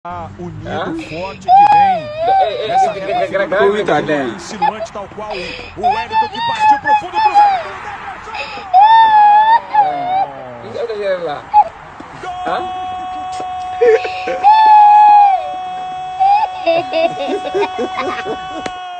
Unido, forte que vem. Essa insinuante tal qual o Wellington que partiu profundo pro Gol!